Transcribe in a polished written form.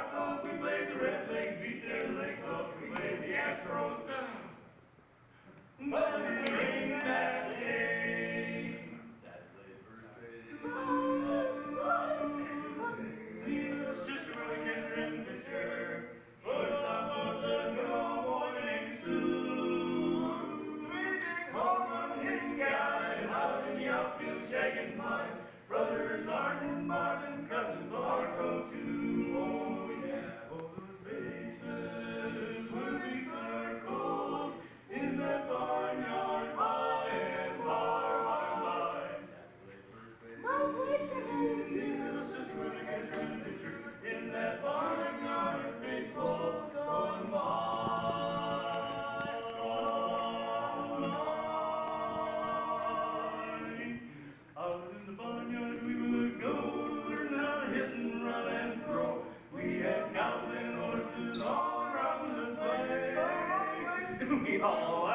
Mark, we played the Red Leg, beat their legs off, we played the Astros down. But it rained that day. Dad played first base. Little sister was a catcher and pitcher. First I was a girl boy named Sue. Three big home run hitting guys out in the outfield shagging pines. Brothers Arden, Martin, cousin Marco too. Oh yeah, oh those bases will be circled in that barnyard by and by. Mom, wait a minute. Little sister with a catcher and pitcher in that barnyard, baseball gone by. Out in the barnyard we would go, learn how to hit and run and throw. We had cows and horses all around the place. We all